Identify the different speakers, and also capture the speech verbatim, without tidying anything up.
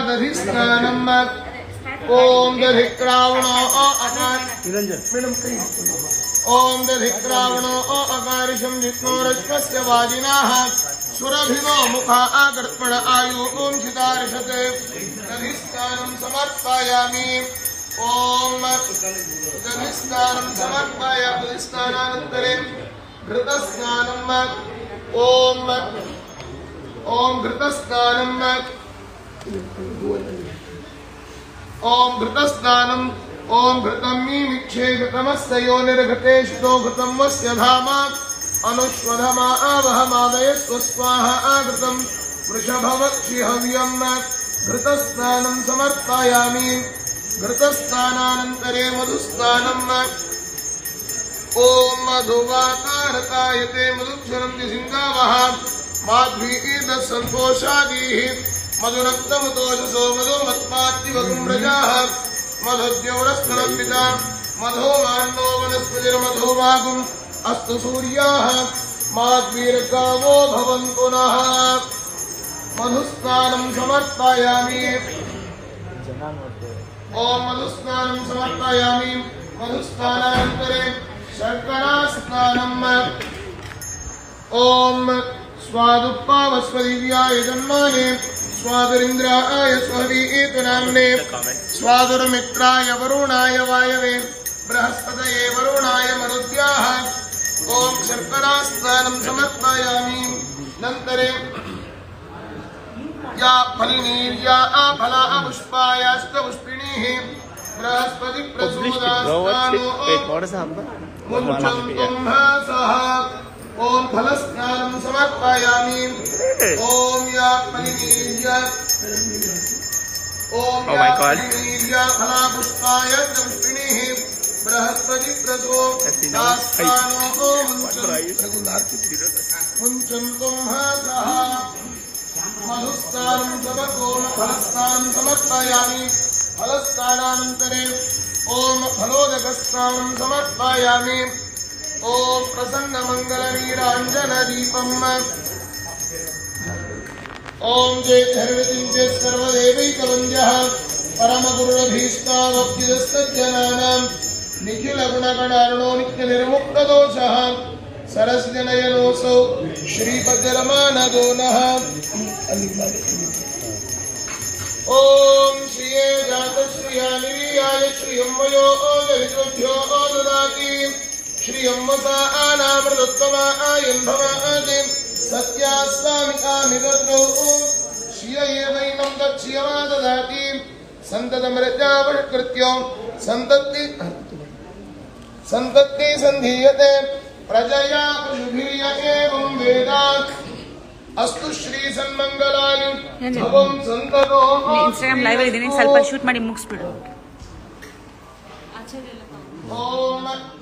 Speaker 1: दधिस्नानम् ओम दधिक्रावणो अकार ओम दधिक्रावणो अकारिशं जित्नोरश्वस्य वाजिनाः सुरभिनो मुखा आगर्पण आयु ओम चितार्षते दधिस्नानं समर्पयामि ओम दधिस्नानं समर्पयामि दधिस्नानानन्तरे घृतस्नानम् ओम ओम घृतस्नानम् ओम घृतस्नानम् ओम घृतं मीमिक्षे घृतमस्य योनिर्घृतेष्टो घृतं वस्य धाम अनुष्वधमा आवहमादय स्वस्वाहा घृतं वृषभवक्षि हव्यम् घृतस्नानं समर्पयामि घृतस्नानानन्तरे मधुस्नानम् ओम मधुवातारकायते मधुक्षरन्ति सिंगावः माध्वीर्दसन्तोषादीः मधुरक्तमुतोषसो मधुमत्मात्तिवकुम्रजाः मधुद्यौरस्तनपिता मधुमान्नो वनस्पतिर्मधुमागुम् अस्तु सूर्याः माध्वीर्गावो भवन्तु नः मधुस्नानं समर्पयामि ओम मधुस्नानं समर्पयामि मधुस्नानानन्तरे शर्करास्नानम् ओम स्वादुपावस्वदिव्याय जन्माने स्वादुरिन्द्राय स्ववीतनाम्ने स्वादुर्मित्राय वरुणाय वायवे बृहस्पतये वरुणाय मरुद्याः ओम शर्करास्नानं समर्पयामि नन्तरे या फलिनीर्या फला पुष्पायास्तपुष्पिणीः बृहस्पति प्रसूदास्तानो मुञ्चन्तुं सः ओम फलस्नानं समर्पयामि ओम या फलिनीर्या ओम या फलिनीर्या फला पुष्पायास्तपुष्पिणीः बृहस्पति प्रसूदास्तानो मुञ्चन्तुं सः मधुस्नानं समर्पयामि फलस्नानं समर्पयामि फलस्नानानन्तरे ओम फलोदकस्नानं समर्पयामि ओम प्रसन्नमङ्गलनीराञ्जनदीपम् ओम जयधर्मतिञ्चे सर्वदेवैकवन्द्यः परमगुरुरभीष्टावप्तिदस्सज्जनानां निखिलगुणगणार्णो नित्यनिर्मुक्तदोषः सरसजनयनोऽसौ श्रीपतिरमानदो नः ओम श्रिये जातश्रिया निरीयाय श्रियं वयो ओदविद्भ्यो ओददाति श्रियं वसा आनामृतोत्तमा आयन्भवादि सत्यास्तामिकामिदत्रौ श्रियैवैनं दक्ष्यमाददाति सन्ततमृत्यावष्कृत्यो सन्तति सन्तति सन्धीयते प्रजया पशुभिर्य एवं वेदा अस्तु श्री सन्मंगलानि भवं संततो
Speaker 2: इंस्टाग्राम लाइव ಅಲ್ಲಿ ಇದೀನಿ ಸ್ವಲ್ಪ ಶೂಟ್ ಮಾಡಿ ಮುಗಿಸ್ಬಿಡು
Speaker 1: ओम